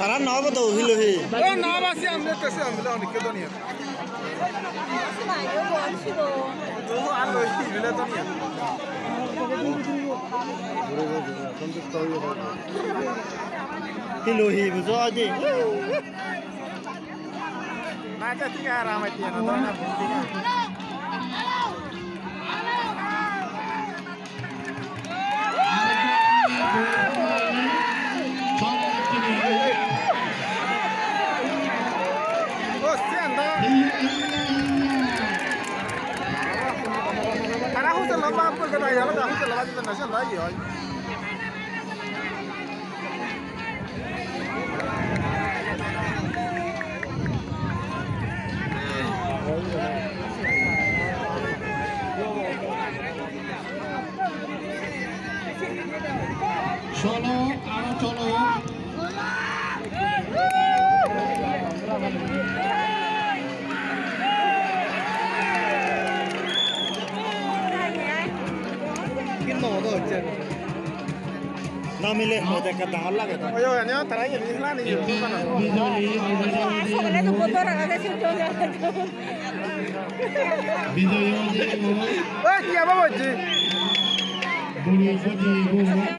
Taran nawa ba daw hilohi? Oh, nawa si amne kasi amla ni kedo niya. Oh, alo hile to niya. Hilohi buzo adi. Na ka tiga ramai tiya na na tiga. Karena aku selama apa kata ya, aku selama di nasional lagi ya. Cholo, aro cholo. Namile mau dekat tangan lagi tu. Oh ya, ni terakhir ni lah ni. Video Oh, siapa macam?